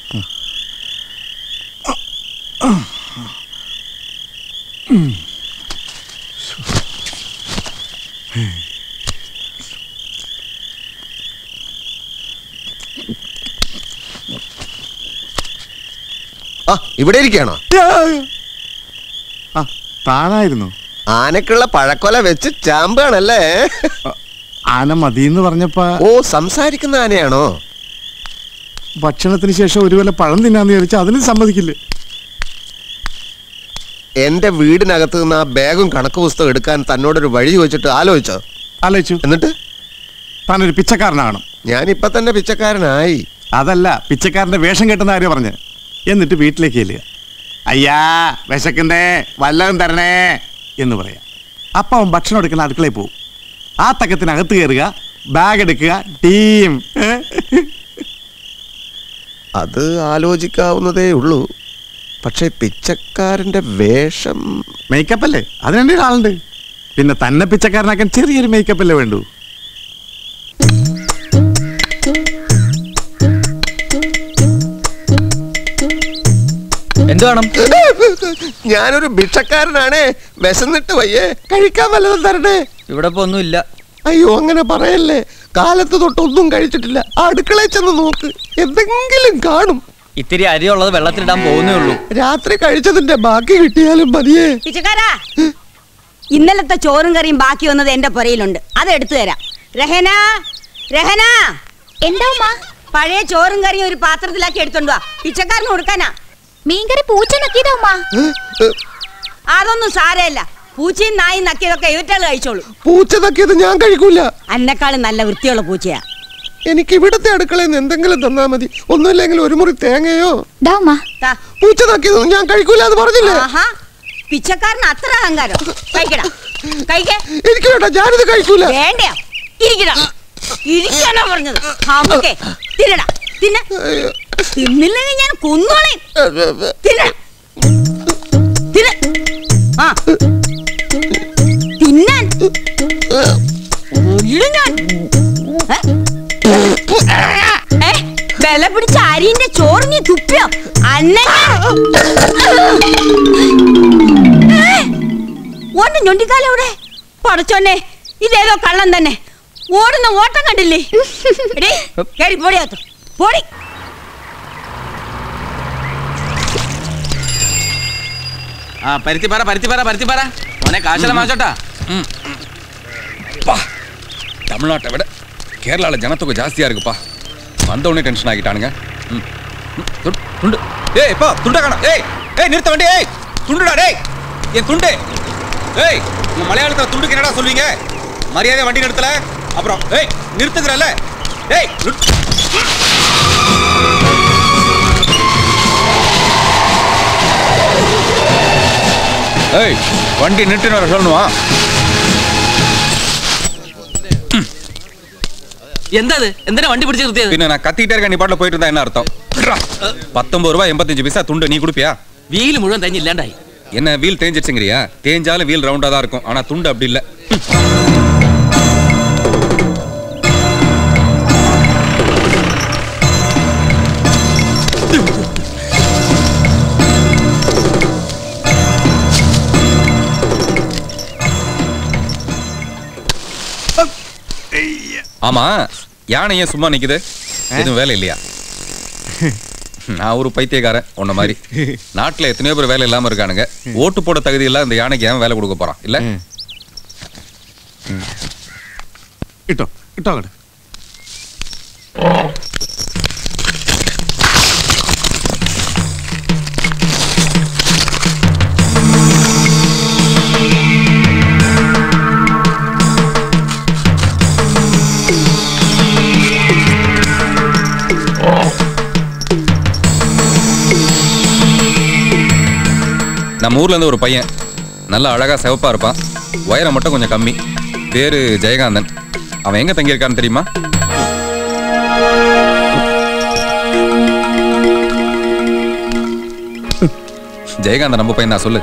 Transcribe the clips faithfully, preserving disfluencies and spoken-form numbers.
ആ ഇവിടെ ഇരിക്കണോ? താനായിരുന്നു. ആനക്കുള്ള പഴക്കൊല വെച്ച് ചാമ്പാണല്ലേ? ആന മതിയെന്ന് പറഞ്ഞപ്പോ. ഓ, സംസാരിക്കുന്ന ആനയാണോ? ഭക്ഷണത്തിന് ശേഷം ഒരു വല്ല പഴം തിന്നാന്ന് വിചാരിച്ചാൽ അതിന് സമ്മതിക്കില്ലേ? എന്റെ വീടിനകത്ത് നിന്ന് ആ ബാഗും കണക്ക് പുസ്തകം എടുക്കാൻ തന്നോടൊരു വഴി ചോദിച്ചിട്ട് ആലോചിച്ചോ? ആലോചിച്ചു. എന്നിട്ട് താനൊരു പിച്ചക്കാരനാകണം. ഞാനിപ്പൊ തന്നെ പിച്ചക്കാരനായി. അതല്ല, പിച്ചക്കാരന്റെ വേഷം കെട്ടുന്ന കാര്യം പറഞ്ഞ്. എന്നിട്ട് വീട്ടിലേക്ക് ചെല്ലുക. അയ്യാ വിശക്കുന്നേ, വല്ലതും തരണേ എന്ന് പറയാം. അപ്പം അവൻ ഭക്ഷണം എടുക്കുന്ന അടുക്കളയിൽ പോവും. ആ തക്കത്തിനകത്ത് കയറുക, ബാഗ് എടുക്കുക, ടീം. അത് ആലോചിക്കാവുന്നതേ ഉള്ളൂ. പക്ഷെ പിച്ചക്കാരന്റെ വേഷം മേക്കപ്പ് അല്ലേ, അതിനെന്റെ ആളുണ്ട്. പിന്നെ തന്നെ പിച്ചക്കാരനാക്കാൻ ചെറിയൊരു മേക്കപ്പ് അല്ലേ വേണ്ടു. എന്ത് വേണം? ഞാനൊരു ഭിക്ഷക്കാരനാണേ, വിശന്നിട്ട് വയ്യേ, കഴിക്കാൻ വല്ലതും തരണേ. ഇവിടെ ഇപ്പൊ ഒന്നുമില്ല. അയ്യോ അങ്ങനെ പറയല്ലേ, കാലത്ത് തൊട്ടൊന്നും കഴിച്ചിട്ടില്ല. അടുക്കളയിൽ ചെന്ന് നോക്ക്, എന്തെങ്കിലും കാണും. ഇത്തിരി അരിയുള്ളത് വെള്ളത്തിലിടാൻ പോകുന്നേ ഉള്ളൂ. രാത്രി കഴിച്ചതിന്റെ ബാക്കി കിട്ടിയാലും മതിയേ. പിച്ചക്കാരാ, ഇന്നലത്തെ ചോറും കറിയും ബാക്കി വന്നത് എന്റെ പുരയിലുണ്ട്, അത് എടുത്തു തരാം. രഹന, രഹന, എന്താ ഉമ്മ? പഴയ ചോറും കറിയും ഒരു പാത്രത്തിലാക്കി എടുത്തോണ്ട് വാ, പിച്ചക്കാരന് കൊടുക്കാനാ. മീൻകറി പൂച്ച നക്കിയതാ ഉമ്മ. അതൊന്നും സാരമില്ല, പൂച്ചയും നായും നക്കിയതൊക്കെ ഇവറ്റാള് കഴിച്ചോളൂ. പൂച്ച നക്കിയത് ഞാൻ കഴിക്കൂല. അന്നെക്കാളും നല്ല വൃത്തിയുള്ള പൂച്ചയാ. എനിക്ക് ഇവിടത്തെ അടുക്കളയിൽ നിന്ന് എന്തെങ്കിലും തന്നാ മതി. ഒന്നുമില്ലെങ്കിൽ ഒരു മുറി തേങ്ങയോ. പൂച്ച നക്കിയതൊന്നും ഞാൻ കഴിക്കൂല എന്ന് പറഞ്ഞില്ലേ? പിച്ചക്കാരന് അത്ര അഹങ്കാരം. കഴിക്കടാ, കഴിക്കേ. എനിക്ക് വേണ്ട, ഞാനിത് കഴിക്കൂല. വേണ്ടയാ, ഇരിക്കടാ, ഇരിക്കാനാ പറഞ്ഞത്. അമ്മക്കേ തിന്നടാ, തിന്ന. തിന്നില്ലെങ്കിൽ ഞാൻ കൊന്നോളെ. തിന്ന, തിന്ന. ആ തിന്നാൻ ഞാൻ വില പിടിച്ച അരിന്റെ ചോറ് നീ തുപ്പിയോ? അന്ന ഓന്റെ ഞൊണ്ടിക്കാലം എവിടെ? പടച്ചോന്നെ, ഇതേതോ കള്ളം തന്നെ. ഓടുന്ന ഓട്ടം കണ്ടില്ലേ? കേറി പോടിയാത്തു, പോടി. ആ പരുത്തി പറ, പരുത്തി പറ, പരുത്തി പറ. മോനെ കാശല മാച്ചോട്ടാ. தமிழ்நாட்டை விட கேரளாவில் ஜனத்தொகை ஜாஸ்தியாக இருக்குப்பா. வந்தவொடனே டென்ஷன் ஆகிட்டானுங்க. துண்டு ஏய் இப்போ துண்டை காணும். ஏய் ஏய் நிறுத்த வண்டி. ஏய் துண்டுடா. டேய் என் துண்டு. ஏய் உங்கள் மலையாளத்தில் துண்டுக்கு என்னடா சொல்வீங்க? மரியாதை வண்டி நிறுத்தலை அப்புறம் ஏய் நிறுத்துக்கிறல்ல. ஏய் ஏய் வண்டி நிறுத்தின்னு வர சொல்லணுமா? എന്താ എന്തിനാ വണ്ടി പിടിച്ച് നിർത്തിയത്? പിന്നെ ഞാൻ കത്തിയിട്ടേ இருக்க നീ പാട്ടിൽ പോയിട്ട് இருந்தா என்ன அர்த்தம்? பத்தொன்பது ரூபாய் எண்பத்தஞ்சு பைசா துண்டு நீ கொடுப்பியா? வீல் முழுவதும் தேஞ்சு இல்லாண்டாய். என்ன வீல் தேஞ்சிடுச்சுங்கறியா? தேஞ்சாலும் வீல் ரவுண்டா தான் இருக்கும். ஆனா துண்டு அப்படி இல்ல. ஆமா, யானை ஏன் சும்மா நிக்குது? எதுவும் வேலை இல்லையா? நான் ஒரு பைத்தியக்காரன் உன்ன மாதிரி. நாட்டில் எத்தனையோ பேர் வேலை இல்லாம இருக்கானுங்க. ஓட்டு போட தகுதி இல்ல இந்த யானைக்கு ஏன் வேலை கொடுக்க போறான்? இல்ல இட்டோ இட்டோ கட நம்ம ஊர்ல இருந்து ஒரு பையன் நல்ல அழகா சிவப்பா இருப்பான். வயரம் மட்டும் கொஞ்சம் கம்மி. பேரு ஜெயகாந்தன். அவன் எங்க தங்கி இருக்கான்னு தெரியுமா? ஜெயகாந்தன் நம்ம பையன் தான். சொல்லு.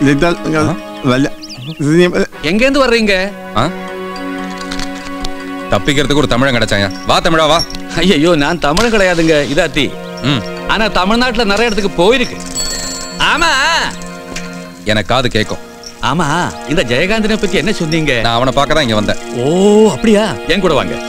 எங்க இருந்து வர்றீங்க? தப்பிக்கிறதுக்கு ஒரு தமிழன் கிடைச்சாங்க. வா தமிழா வா. ஐயோ நான் தமிழ் கிடையாதுங்க இதாத்தி. ஆனா தமிழ்நாட்டுல நிறைய இடத்துக்கு போயிருக்கு. ஆமா எனக்கு காது கேட்கும். ஆமா இந்த ஜெயகாந்தனை பத்தி என்ன சொன்னீங்க? நான் அவனை பார்க்க தான் இங்க வந்தேன். ஓ அப்படியா? என் கூட வாங்க.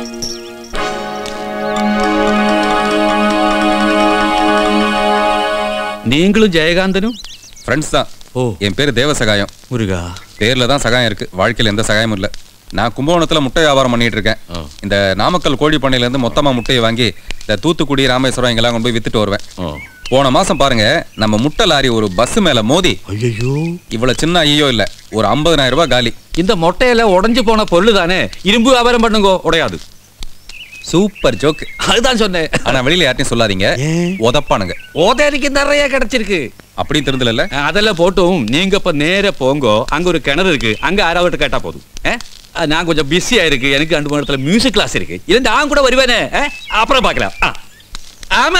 நீங்களும் ஜெயகாந்தனும் ஃப்ரெண்ட்ஸ் தான். ஓ என் பேரு தேவசகாயம். முருகா பேர்ல தான் சகாயம் இருக்கு, வாழ்க்கையில எந்த சகாயமும் இல்ல. நான் கும்பகோணத்துல முட்டை வியாபாரம் பண்ணிட்டு இருக்கேன். இந்த நாமக்கல் கோழி பண்ணையில இருந்து மொத்தமா முட்டையை வாங்கி இந்த தூத்துக்குடி ராமேஸ்வரம் இங்கெல்லாம் கொண்டு போய் வித்துட்டு வருவேன். போன மாசம் பாருங்க நம்ம முட்டை லாரி ஒரு பஸ் மேல மோதி ஐயோ இவ்வளவு சின்ன ஐயோ இல்ல ஒரு ஐம்பதாயிரம் ரூபாய் காலி. இந்த மொட்டையில உடஞ்சு போன பொருள் தானே, இரும்பு வியாபாரம் பண்ணுங்க உடையாது. Super joke. அதுதான் சொன்னேன். ஆனா வெளியில யார்ட்டையும் சொல்லாதீங்க, உதப்பானுங்க. ஓதேரிக்கு நிறைய கிடைச்சிருக்கு. அப்படின்னு தெரிஞ்சல. அதெல்லாம் போட்டும் நீங்க இப்ப நேர போங்க, அங்க ஒரு கிணறு இருக்கு, அங்க ஆறாவட்டு கேட்டா போதும். நான் கொஞ்சம் பிஸியா இருக்கு, எனக்கு ரெண்டு மணி நேரத்துல மியூசிக் கிளாஸ் இருக்கு. இல்ல நான் கூட வருவேனே, அப்புறம் பார்க்கலாம். ஆமா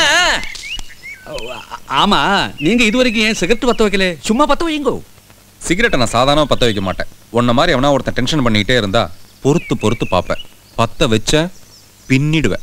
ஆமா நீங்க இது வரைக்கும் ஏன் சிகரெட் பத்த வைக்கல? சும்மா பத்த வைங்க. சிகரெட்டை நான் சாதாரண பத்த வைக்க மாட்டேன். உன்ன மாதிரி எவனா ஒருத்தன் டென்ஷன் பண்ணிக்கிட்டே இருந்தா பொறுத்து பொறுத்து பார்ப்பேன். பத்த வச்ச பின்னிடுவேன்.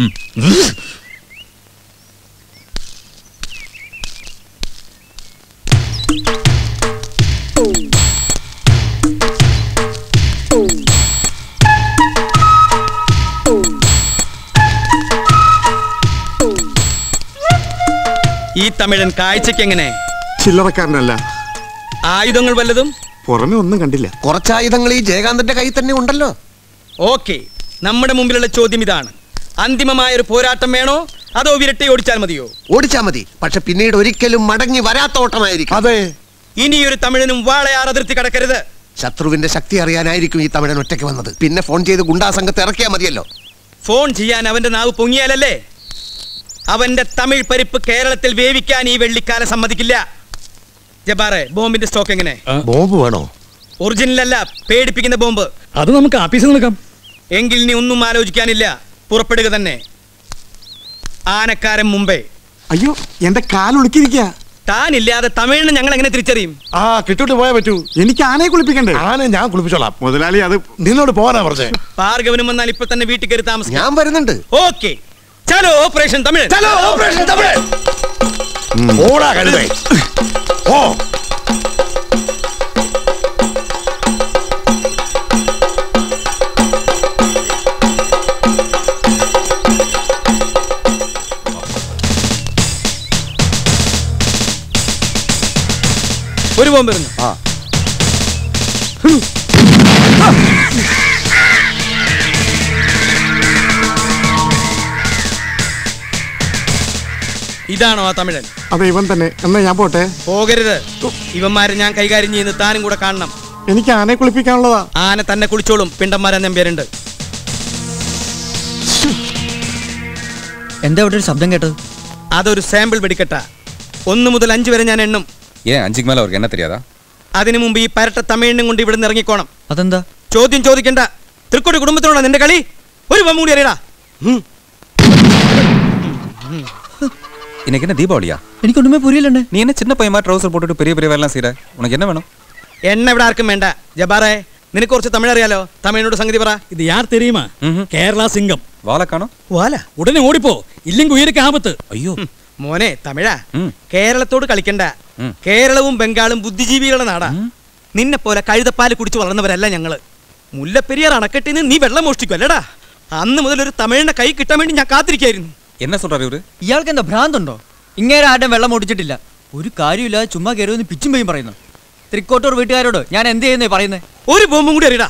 ഈ തമിഴൻ കാഴ്ചയ്ക്ക് എങ്ങനെ? ചില്ലറക്കാരനല്ല. ആയുധങ്ങൾ വല്ലതും? പുറമെ ഒന്നും കണ്ടില്ല. കുറച്ച് ആയുധങ്ങൾ ഈ ജയകാന്തന്റെ കയ്യിൽ തന്നെ ഉണ്ടല്ലോ. ഓക്കെ, നമ്മുടെ മുമ്പിലുള്ള ചോദ്യം ഇതാണ്. അന്തിമമായ ഒരു പോരാട്ടം വേണോ അതോ വിരട്ടി ഓടിച്ചാൽ മതിയോ? ഓടിച്ചാൽ മതി, പക്ഷെ പിന്നീട് ഒരിക്കലും മടങ്ങി വരാത്ത ഓട്ടമായിരിക്കും. അതെ, ഇനിയൊരു തമിഴനും വാളയാർ അതിർത്തി കടക്കരുത്. ശത്രുവിന്റെ ശക്തി അറിയാനായിരിക്കും ഈ തമിഴൻ ഒറ്റയ്ക്ക് വന്നത്. പിന്നെ ഫോൺ ചെയ്ത് ഗുണ്ടാ സംഘത്തെ ഇറക്കിയാൽ മതിയല്ലോ. ഫോൺ ചെയ്യാൻ അവന്റെ നാവ് പൊങ്ങിയാലല്ലേ? അവന്റെ തമിഴ് പരിപ്പ് കേരളത്തിൽ വേവിക്കാൻ ഈ വെള്ളിക്കാല സമ്മതിക്കില്ല. ജബാറെ, ബോംബിന്റെ സ്റ്റോക്ക് എങ്ങനെ? ബോംബ് വേണോ? ഒറിജിനൽ അല്ല, പേടിപ്പിക്കുന്ന ബോംബ്. അത് നമുക്ക് ആഫീസിൽ നിൽക്കാം. എങ്കിൽ നീ ഒന്നും ആലോചിക്കാനില്ല, പുറപ്പെടുക തന്നെ. ആനക്കാരൻ മുംബൈ. അയ്യോ എന്റെ കാലൊളുക്കിരിക്ക. താനില്ലാതെ തമിഴിന് ഞങ്ങൾ എങ്ങനെ തിരിച്ചറിയും? ആ കിട്ടോട്ട് പോയാ പറ്റൂ. എനിക്ക് ആനയെ കുളിപ്പിക്കണ്ടേ? ആന ഞാൻ കുളിപ്പിച്ചോളാം. മുതലാളി അത് നിന്നോട് പോകാനാ പറഞ്ഞേ. ഭാർഗവനും വന്നാൽ ഇപ്പൊ തന്നെ വീട്ടിൽ കയറി താമസിക്കും. ഞാൻ വരുന്നുണ്ട്. ഓക്കെ, ചലോ ഓപ്പറേഷൻ തമിഴ്. ചലോ ഓപ്പറേഷൻ തമിഴ്. ഓടാ കഴുതേ. ഓ ഒരു ബോംബ് വരുന്നു. ആ ഇതാണോ ആ തമിഴൻ? അതെ ഇവൻ തന്നെ. എന്നാ ഞാൻ പോട്ടെ. പോകരുത്, ഇവന്മാരെ ഞാൻ കൈകാര്യം ചെയ്യുന്ന താനും കൂടെ കാണണം. എനിക്ക് ആനയെ കുളിപ്പിക്കാനുള്ളതാ. ആന തന്നെ കുളിച്ചോളും. പിണ്ടന്മാരെന്നും പേരുണ്ട്. എന്താ ഇവിടെ ഒരു ശബ്ദം കേട്ടത്? അതൊരു സാമ്പിൾ വെടിക്കെട്ട. ഒന്ന് മുതൽ അഞ്ച് വരെ ഞാൻ എണ്ണും. ഏൻ അഞ്ചുക്ക് മേലെ അവർക്ക് എന്നെ தெரியாதா? അതിനു മുമ്പ് ഈ പരട്ട തമിഴിനും കൊണ്ട് ഇവിടെ നിന്ന് ഇറങ്ങിക്കോണം. അതെന്താ? ചോദ്യം ചോദിക്കണ്ട. തൃക്കോടി കുടുംബത്തിനോടാ നിന്റെ കളി. ഒരു ബൊമ്മ കൂടി അറിയടാ. இன்னைக்கு என்ன தீபாவளியா? എനിക്ക് ഒന്നുമേ പുരിയില്ലണ്ടേ. நீ என்ன சின்ன பையன் மாதிரி ட்ரவுசர் போட்டுட்டு பெரிய பெரிய வேலைலாம் செய்யற? உனக்கு என்ன வேணும்? എണ്ണ ഇവിടെ ആർക്കും വേണ്ട. ജബാറേ, നിനക്ക് കുറച്ച് തമിഴ് അറിയാലോ. തമിഴിനോട് സംഗതി പറ. ഇത് യാർ തെരിയുമാ? കേരള സിംഗം. വാലക്കാണോ? വാല ഉടനെ ഓടിപ്പോ, ഇല്ലെങ്കിൽ ഉയരക്ക് ആപത്ത്. അയ്യോ മോനെ തമിഴാ, കേരളത്തോട് കളിക്കണ്ട. കേരളവും ബംഗാളും ബുദ്ധിജീവികളുടെ നാടാ. നിന്നെ പോലെ കഴുതപ്പാല് കുടിച്ച് വളർന്നവരല്ല ഞങ്ങള്. മുല്ലപ്പെരിയാർ അണക്കെട്ടിന്ന് നീ വെള്ളം മോഷ്ടിക്കും അല്ലടാ. അന്ന് മുതൽ ഒരു തമിഴിന്റെ കൈ കിട്ടാൻ വേണ്ടി ഞാൻ കാത്തിരിക്കായിരുന്നു. എന്നാ சொல்றாரு ഇവര്? ഇയാൾക്ക് എന്താ ഭ്രാന്തുണ്ടോ? ഇങ്ങനെ ആരും വെള്ളം ഓടിച്ചിട്ടില്ല. ഒരു കാര്യമില്ലാതെ ചുമ്മാ കയറുമെന്ന് പിച്ചും പെയ്യും പറയുന്നു. തൃക്കോട്ടൂർ വീട്ടുകാരോട് ഞാൻ എന്ത് ചെയ്യുന്നേ പറയുന്നേ? ഒരു ബോംബും കൂടി അറിയടാ.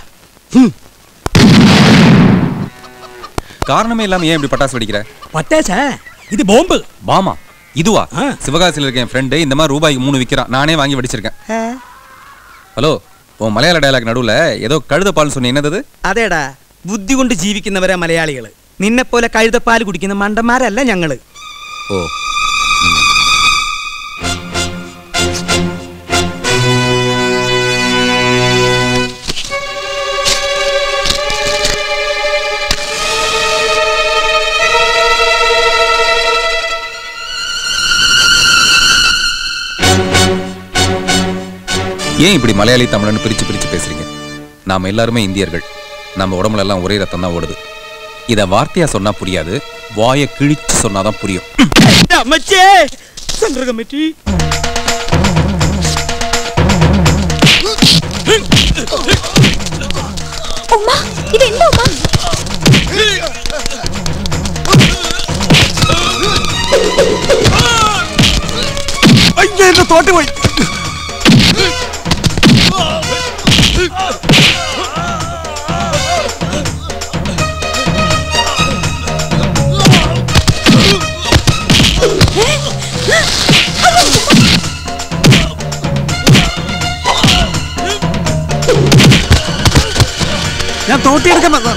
காரணமே இல்லாம ஏன் இப்படி பட்டாசு வெடிக்கிற? பட்டாசா? இது பாம்பு. பாமா? இதுவா? சிவகாசியில் இருக்க என் ஃப்ரெண்டு இந்த மாதிரி ரூபாய்க்கு மூணு விற்கிறான். நானே வாங்கி வெடிச்சிருக்கேன். ஹலோ, உன் மலையாள டயலாக் நடுவுல ஏதோ கழுத பால் சொன்ன என்னது? അതേടാ, ബുദ്ധി കൊണ്ട് ജീവിക്കുന്നവരാ മലയാളികള്. നിന്നെ പോലെ കഴുതപ്പാല് കുടിക്കുന്ന മണ്ടന്മാരല്ല ഞങ്ങള്. ഓ ஏன் இப்படி மலையாளி தமிழன்னு பிரிச்சு பிரிச்சு பேசுறீங்க? நாம எல்லாருமே இந்தியர்கள். நம்ம உடம்புல எல்லாம் ஒரே ரத்தம் தான் ஓடுது. இத வார்த்தையா சொன்னா புரியாது, வாயை கிழிச்சு சொன்னாதான் புரியும். അമ്മച്ചേ സെൻട്രൽ കമ്മിറ്റി ഉമ്മ ഇതെന്താ ഉമ്മ? അയ്യോ എന്റെ തോട്ടി പോയി. ഞാൻ തോട്ടിയെടുക്കാൻ വന്ന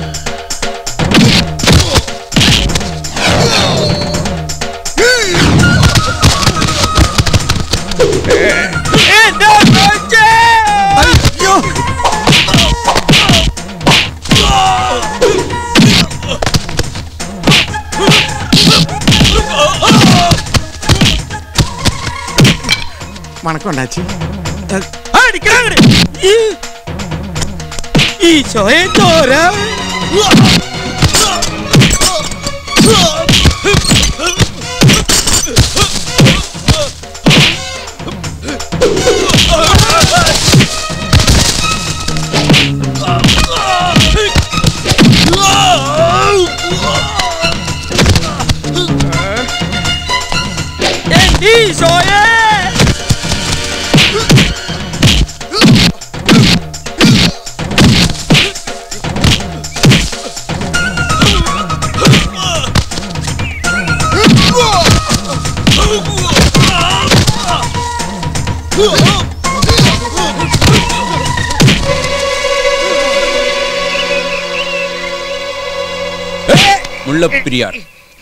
മണക്കുണ്ടാച്ചി ഈശോയെ ചോര ഈശോയെ முள்ளப்பிரியார்.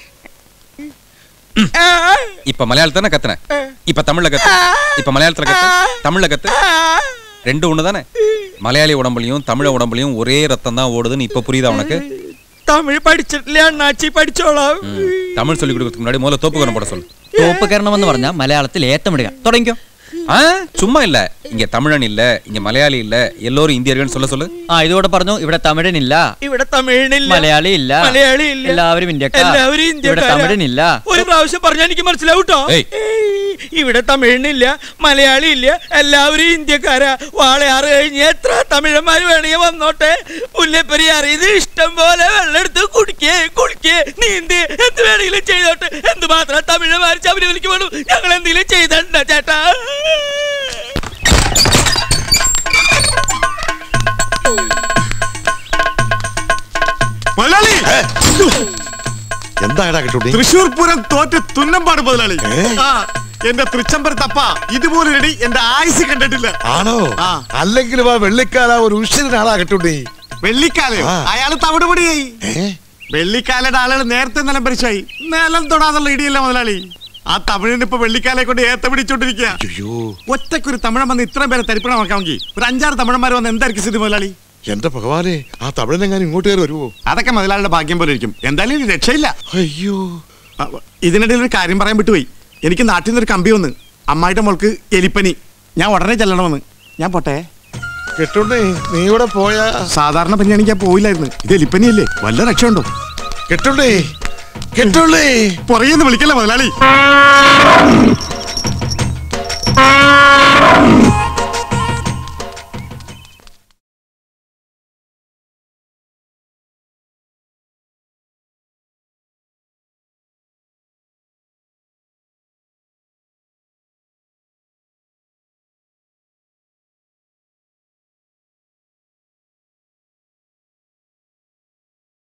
இப்ப மலையாளத்தானே கத்துன, இப்ப தமிழ்ல கத்து, இப்ப மலையாளத்துல கத்து, தமிழ்ல கத்து, ரெண்டு ஒண்ணு தானே. மலையாளி உடம்புலயும் தமிழ உடம்புலயும் ஒரே ரத்தம் தான் ஓடுதுன்னு இப்ப புரியுதா உனக்கு? தமிழ் പഠിച്ചിട്ടില്ല അണ്ണാച്ചി പഠിച്ചോളാം. தமிழ் சொல்லி கொடுக்கிறதுக்கு முன்னாடி முதல்ல தோப்புக்கரணம் போட சொல்லு. தோப்புக்கரணம் എന്ന് പറഞ്ഞാൽ മലയാളത്തിൽ ഏത്തമിടുക. തുടങ്ങിക്കോ. ஆ சும்மா இல்ல, இங்க தமிழன் இல்ல, இங்க மலையாளி இல்ல, எல்லாரும் இந்தியர்கள் சொல்ல சொல்லு. ആ ഇതോടെ പറഞ്ഞു. ഇവിടെ തമിഴനില്ല, ഇവിടെ തമിഴനില്ല, മലയാളി ഇല്ല, മലയാളി ഇല്ല, എല്ലാവരും ഇന്ത്യക്കാർ, എല്ലാവരും ഇന്ത്യക്കാർ. ഇവിടെ തമിഴനില്ല. ഒരു പ്രാവശ്യം പറഞ്ഞാൽ എനിക്ക് മനസ്സിലാവൂട്ടോ. ഇവിടെ തമിഴനില്ല, മലയാളി ഇല്ല, എല്ലാവരും ഇന്ത്യക്കാരാ. വാളയാറ് കഴിഞ്ഞ് എത്ര തമിഴന്മാര് വേണമെങ്കിൽ വന്നോട്ടെ. മുല്ലപ്പെരിയാർ ഇത് ഇഷ്ടം പോലെ വെള്ളം എടുത്ത് കുടിക്കേ കുളിക്കേ നീന്തി എന്ത് വേണമെങ്കിലും ചെയ്തോട്ടെ. എന്തുമാത്രം തമിഴന്മാർ ശബരിമലയ്ക്ക് വേണം. ഞങ്ങൾ എന്തെങ്കിലും ചെയ്തണ്ട ചേട്ടാ. തൃശൂർ പൂരം തോറ്റ് തുന്നമ്പാട് മുതലാളി. എന്റെ തൃച്ചംബരത്തപ്പ ഇതുപോലൊരടി എന്റെ ആയുസ് കണ്ടിട്ടില്ല. ആണോ? അല്ലെങ്കിലും ആ വെള്ളിക്കാല ഒരു ഉഷരനാളാകട്ടെ. വെള്ളിക്കാലയോ? അയാള് തവിടുപൊടിയായി. വെള്ളിക്കാലയുടെ ആളുകൾ നേരത്തെ നിലം പരിശായി. നിലം തൊടാതുള്ള ഇടിയല്ല മുതലാളി. ആ തമിഴിന് ഇപ്പൊ വെള്ളിക്കാലെ കൊണ്ട് ഏത്ത പിടിച്ചോണ്ടിരിക്കുക. ഒറ്റക്കൊരു തമിഴൻ വന്ന് ഇത്രയും പേരെ തരിപ്പണമാക്കാമെങ്കിൽ ഒരു അഞ്ചാറ് തമിഴന്മാർ വന്ന് എന്തായിരിക്കും സ്ഥിതി മുതലാളി? എന്റെ ഭഗവാനെ, ആ തമിഴനെങ്ങാനും ഇങ്ങോട്ട് കയറി വരുമോ? അതൊക്കെ മുതലാളിയുടെ ഭാഗ്യം പോലെ ഇരിക്കും. എന്തായാലും ഇനി രക്ഷയില്ല. അയ്യോ, ഇതിനിടയിൽ ഒരു കാര്യം പറയാൻ വിട്ടുപോയി. എനിക്ക് നാട്ടിൽ നിന്നൊരു കമ്പി വന്ന് അമ്മായിയുടെ മോൾക്ക് എലിപ്പനി. ഞാൻ ഉടനെ ചെല്ലണമെന്ന്. ഞാൻ പോട്ടെ. കെട്ടുണ്ടേ, നീ ഇവിടെ പോയാ? സാധാരണ പനിയാണെങ്കിൽ ഞാൻ പോയില്ലായിരുന്നു. ഇത് എലിപ്പനിയല്ലേ, വല്ല രക്ഷയുണ്ടോ? കെട്ടുണ്ടേ, കെട്ടുള്ളേ, പുറകെന്ന് വിളിക്കല്ലേ മുതലാളി.